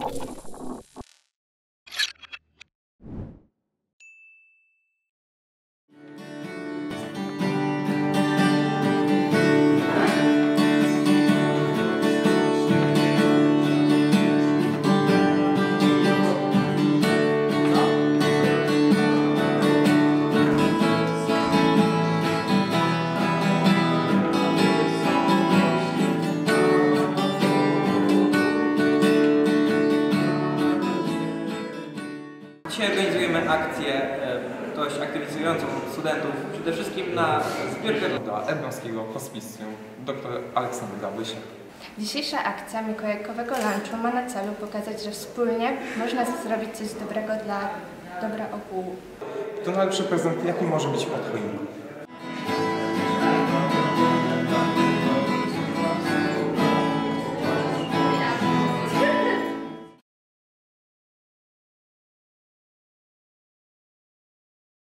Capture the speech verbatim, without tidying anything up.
Dzisiaj organizujemy akcję dość aktywizującą studentów, przede wszystkim na zbiórkę dla Elbląskiego Hospicjum dr Aleksandra Łysiak. Dzisiejsza akcja mikołajkowego lunchu ma na celu pokazać, że wspólnie można zrobić coś dobrego dla dobra ogółu. To najlepszy prezent, jaki może być pod choinką.